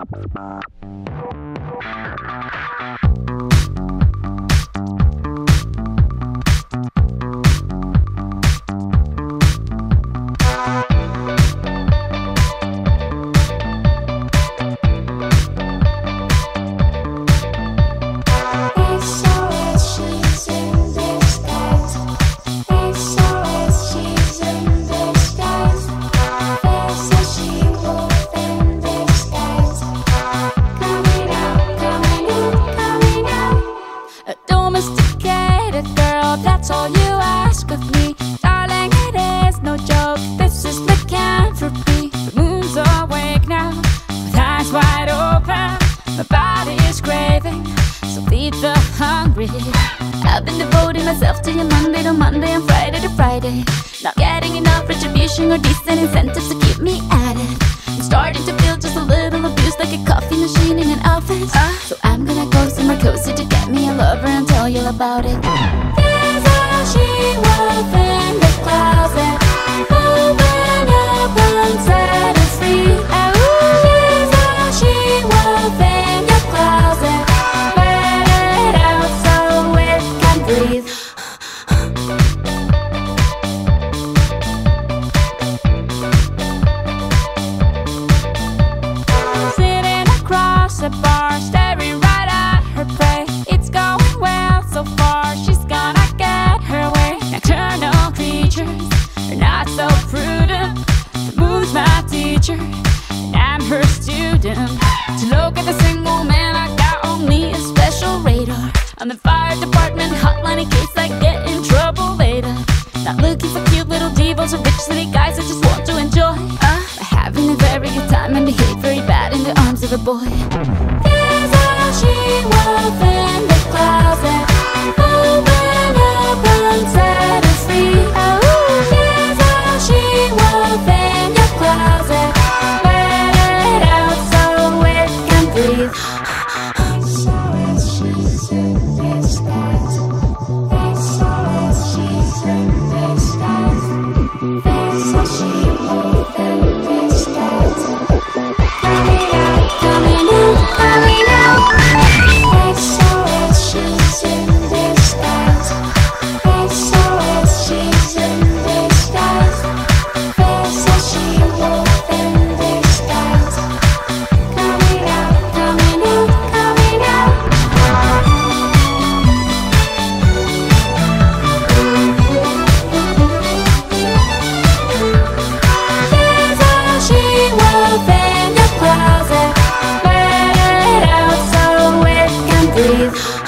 That's all you ask of me, darling, it is no joke. This is lycanthropy. The moon's awake now, with eyes wide open. My body is craving, so feed the hungry. I've been devoting myself to you Monday to Monday and Friday to Friday. Not getting enough retribution or decent incentives to keep me at it. I'm starting to feel just a little abused, like a coffee machine in an office. So I'm gonna go somewhere cozy to get me a lover and tell you about it. She wolf in the closet, open up and set us free. She's a she wolf in your closet, let it out so it can breathe. Sitting across the bar, staring right at her prey. It's going well so far, she's gonna get her way. Nocturnal creatures are not so prudent. The moon's my teacher, and I'm her student. To look at the single man, I got on me a special radar. On the fire department hotline in case I get in trouble later. Not looking for cute little divas or rich city guys, I just want to enjoy having a very good time and behave very bad in the arms of a boy. There's a she wolf in the closet, open up and set us free. There's a she wolf in your closet, let it out so it can breathe. She's in disguise. She's in disguise. There's a she wolf in disguise. Coming out, coming out, coming out. She's in disguise. She's in disguise. There's a she wolf in disguise. Coming out, coming out, coming out. There's a she wolf in your closet, let it out so it can breathe.